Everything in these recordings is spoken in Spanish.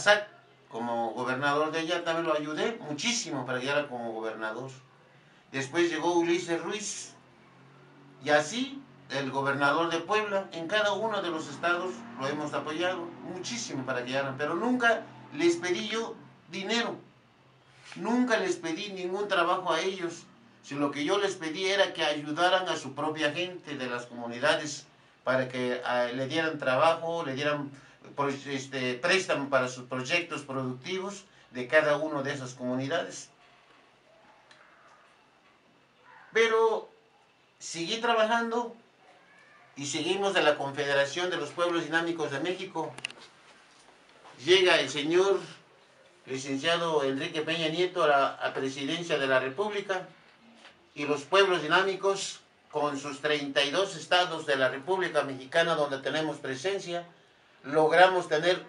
Asac, como gobernador de allá, también lo ayudé muchísimo para que llegara como gobernador. Después llegó Ulises Ruiz, y así el gobernador de Puebla, en cada uno de los estados lo hemos apoyado muchísimo para que llegaran, pero nunca les pedí yo dinero, nunca les pedí ningún trabajo a ellos, sino lo que yo les pedí era que ayudaran a su propia gente de las comunidades para que le dieran trabajo, le dieran préstamo para sus proyectos productivos de cada una de esas comunidades. Pero seguí trabajando y seguimos de la Confederación de los Pueblos Dinámicos de México. Llega el señor licenciado Enrique Peña Nieto a la presidencia de la República, y los pueblos dinámicos, con sus 32 estados de la República Mexicana donde tenemos presencia, logramos tener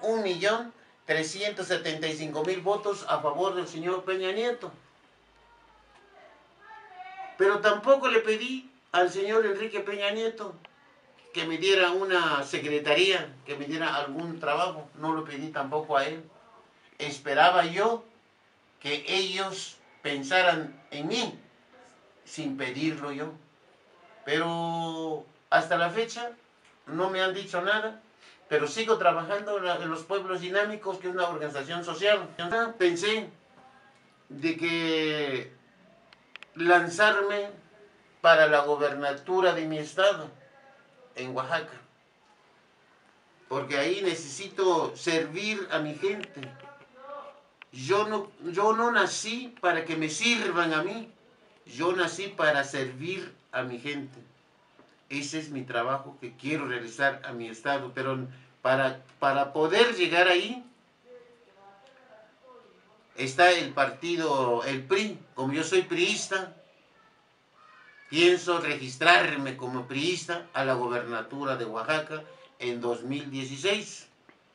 1.375.000 votos a favor del señor Peña Nieto. Pero tampoco le pedí al señor Enrique Peña Nieto que me diera una secretaría, que me diera algún trabajo. No lo pedí tampoco a él. Esperaba yo que ellos pensaran en mí, sin pedirlo yo. Pero hasta la fecha no me han dicho nada, pero sigo trabajando en los Pueblos Dinámicos, que es una organización social. Pensé de que lanzarme para la gobernatura de mi estado, en Oaxaca, porque ahí necesito servir a mi gente. Yo no nací para que me sirvan a mí, yo nací para servir a mi gente. Ese es mi trabajo que quiero realizar a mi estado, pero para poder llegar ahí está el partido, el PRI. Como yo soy priista, pienso registrarme como priista a la gobernatura de Oaxaca en 2016.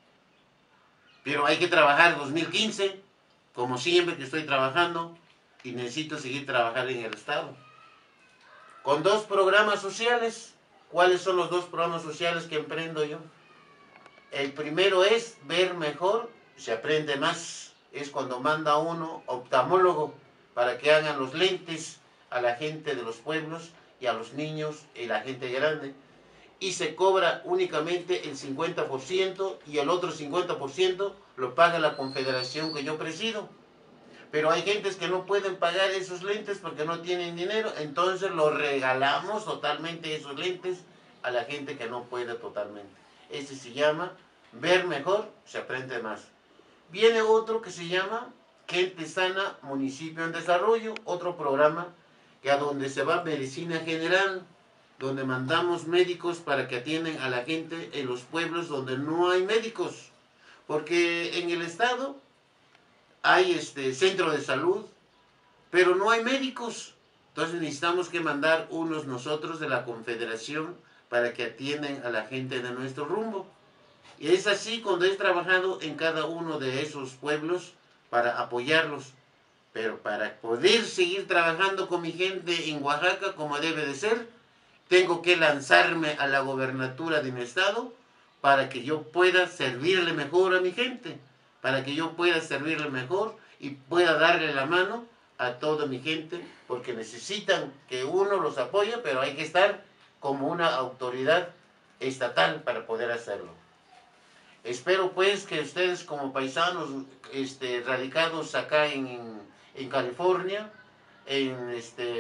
Pero hay que trabajar 2015, como siempre que estoy trabajando, y necesito seguir trabajando en el estado. Con 2 programas sociales. ¿Cuáles son los 2 programas sociales que emprendo yo? El primero es ver mejor, se aprende más. Es cuando manda uno oftalmólogo para que hagan los lentes a la gente de los pueblos y a los niños y la gente grande. Y se cobra únicamente el 50% y el otro 50% lo paga la confederación que yo presido. Pero hay gentes que no pueden pagar esos lentes porque no tienen dinero, entonces los regalamos totalmente esos lentes a la gente que no puede totalmente. Ese se llama Ver Mejor, se aprende más. Viene otro que se llama Gente Sana, Municipio en Desarrollo, otro programa que a donde se va medicina general, donde mandamos médicos para que atiendan a la gente en los pueblos donde no hay médicos, porque en el estado hay centro de salud, pero no hay médicos. Entonces necesitamos que mandar unos nosotros de la confederación para que atiendan a la gente de nuestro rumbo. Y es así cuando he trabajado en cada uno de esos pueblos para apoyarlos. Pero para poder seguir trabajando con mi gente en Oaxaca como debe de ser, tengo que lanzarme a la gobernatura de mi estado para que yo pueda servirle mejor a mi gente, para que yo pueda servirle mejor y pueda darle la mano a toda mi gente, porque necesitan que uno los apoye, pero hay que estar como una autoridad estatal para poder hacerlo. Espero pues que ustedes como paisanos radicados acá en California, en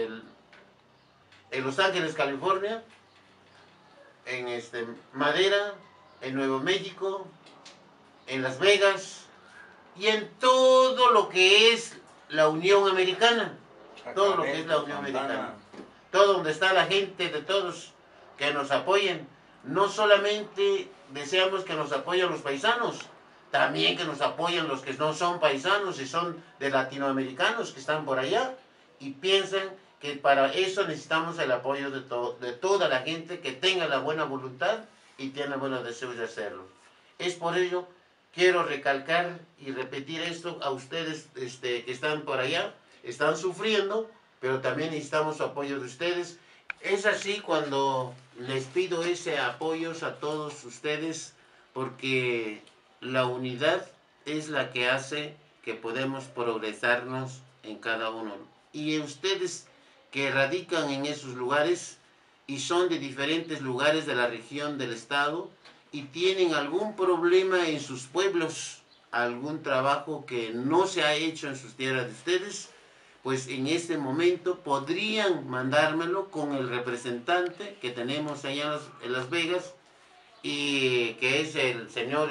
Los Ángeles, California, en Madera, en Nuevo México, en Las Vegas y en todo lo que es la Unión Americana, todo lo que es la Unión Americana, todo donde está la gente de todos que nos apoyen. No solamente deseamos que nos apoyen los paisanos, también que nos apoyen los que no son paisanos y son de latinoamericanos que están por allá y piensan que para eso necesitamos el apoyo de toda la gente que tenga la buena voluntad y tiene buenos deseos de hacerlo. Es por ello quiero recalcar y repetir esto a ustedes que están por allá, están sufriendo, pero también necesitamos apoyo de ustedes. Es así cuando les pido ese apoyo a todos ustedes, porque la unidad es la que hace que podemos progresarnos en cada uno. Y ustedes que radican en esos lugares y son de diferentes lugares de la región del estado y tienen algún problema en sus pueblos, algún trabajo que no se ha hecho en sus tierras de ustedes, pues en este momento podrían mandármelo con el representante que tenemos allá en Las Vegas, y que es el señor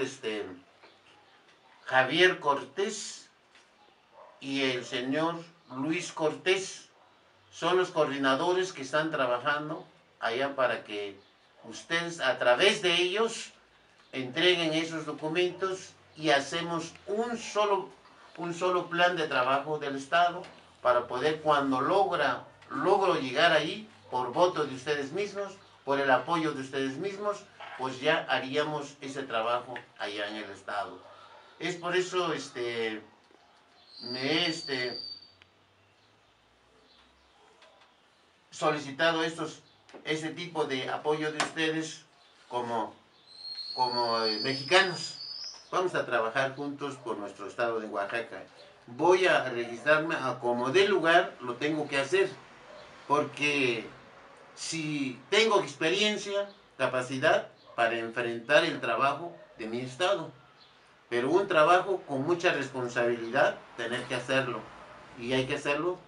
Javier Cortés y el señor Luis Cortés. Son los coordinadores que están trabajando allá para que ustedes a través de ellos entreguen esos documentos y hacemos un solo plan de trabajo del Estado para poder, cuando logro llegar ahí, por voto de ustedes mismos, por el apoyo de ustedes mismos, pues ya haríamos ese trabajo allá en el Estado. Es por eso me he solicitado ese tipo de apoyo de ustedes como mexicanos. Vamos a trabajar juntos por nuestro estado de Oaxaca. Voy a registrarme a como dé lugar, lo tengo que hacer, porque si tengo experiencia, capacidad para enfrentar el trabajo de mi estado, pero un trabajo con mucha responsabilidad, tener que hacerlo, y hay que hacerlo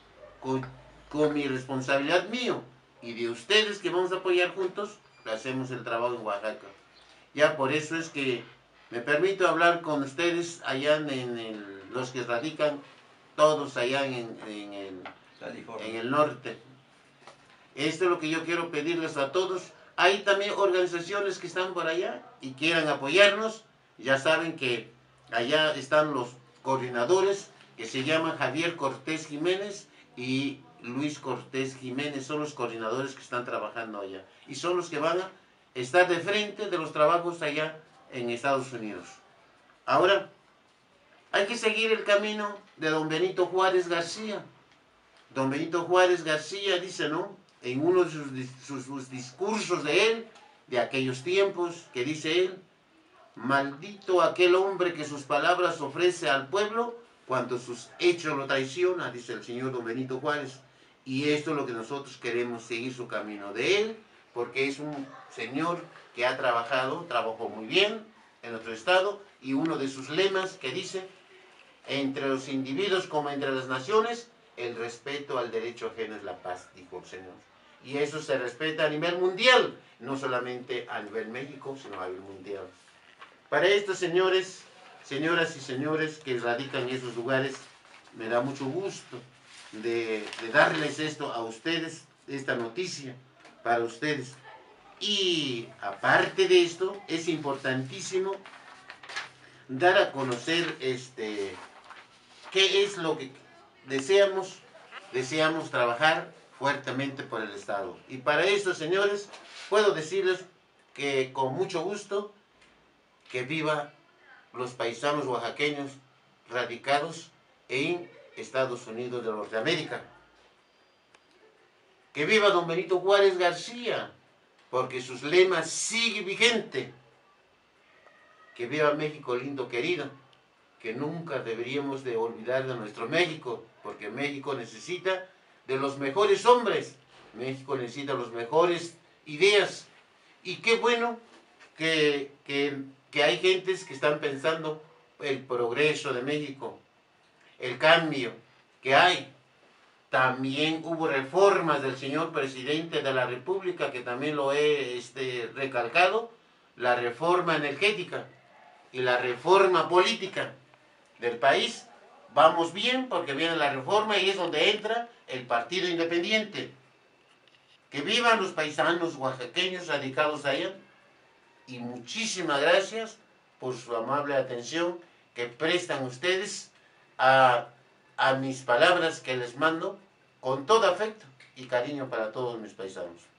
con mi responsabilidad mío y de ustedes que vamos a apoyar juntos, hacemos el trabajo en Oaxaca. Ya por eso es que me permito hablar con ustedes allá los que radican, todos allá en el norte. Esto es lo que yo quiero pedirles a todos. Hay también organizaciones que están por allá y quieran apoyarnos. Ya saben que allá están los coordinadores que se llaman Javier Cortés Jiménez y Luis Cortés Jiménez. Son los coordinadores que están trabajando allá y son los que van a estar de frente de los trabajos allá en Estados Unidos. Ahora, hay que seguir el camino de don Benito Juárez García. Don Benito Juárez García dice, ¿no?, en uno de sus discursos de él, de aquellos tiempos, que dice él: maldito aquel hombre que sus palabras ofrece al pueblo cuando sus hechos lo traiciona, dice el señor don Benito Juárez. Y esto es lo que nosotros queremos, seguir su camino de él, porque es un señor que trabajó muy bien en nuestro estado, y uno de sus lemas que dice: entre los individuos como entre las naciones, el respeto al derecho ajeno es la paz, dijo el señor. Y eso se respeta a nivel mundial, no solamente a nivel México, sino a nivel mundial. Para estos señores, señoras y señores que radican en esos lugares, me da mucho gusto de darles esto a ustedes, esta noticia para ustedes. Y aparte de esto, es importantísimo dar a conocer qué es lo que deseamos. Deseamos trabajar fuertemente por el Estado. Y para esto, señores, puedo decirles que con mucho gusto, que viva los paisanos oaxaqueños radicados en Estados Unidos de Norteamérica. Que viva don Benito Juárez García, porque sus lemas siguen vigentes. Que viva México lindo querido, que nunca deberíamos de olvidar de nuestro México, porque México necesita de los mejores hombres, México necesita las mejores ideas, y qué bueno que hay gentes que están pensando el progreso de México, el cambio que hay. También hubo reformas del señor presidente de la República, que también lo he recalcado, la reforma energética y la reforma política del país. Vamos bien porque viene la reforma y es donde entra el Partido Independiente. Que vivan los paisanos oaxaqueños radicados allá, y muchísimas gracias por su amable atención que prestan ustedes a mis palabras que les mando con todo afecto y cariño para todos mis paisanos.